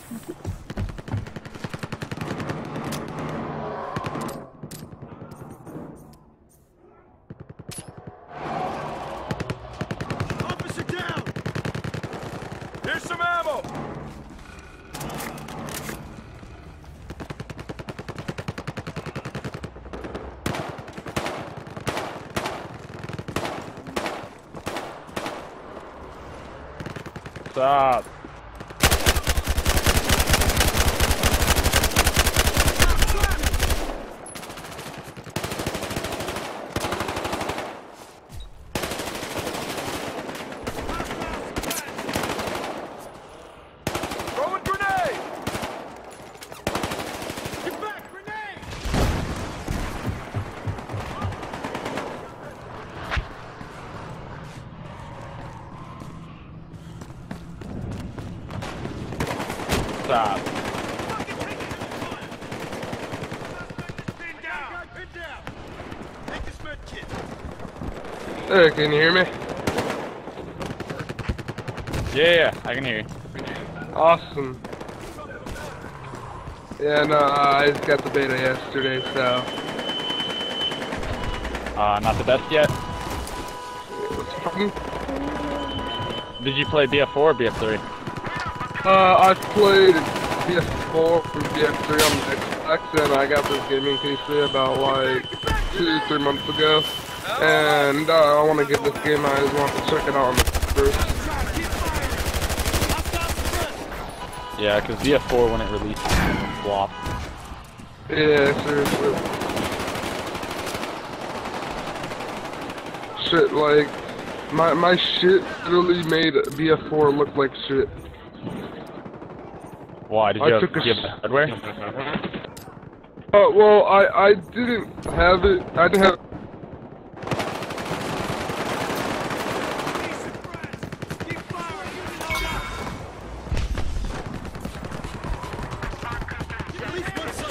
Officer down! Here's some ammo! Stop. Throwing grenade! Get back, grenade! Stop. Pin down! Pin down! Take this med kit. Hey, can you hear me? Yeah, I can hear you. Awesome. Yeah, no, I just got the beta yesterday, so. Not the best yet. What's fun? Did you play BF4 or BF3? I played BF4 and BF3 on the Xbox, and I got this gaming PC about like 2-3 months ago. And I want to get this game. I just want to check it out on the first. Yeah, because BF4 when it released flopped. Yeah, seriously. Shit, like, my shit literally made BF4 look like shit. Why? Did I you have took a hardware? Well, I didn't have it. I didn't have. At least one side.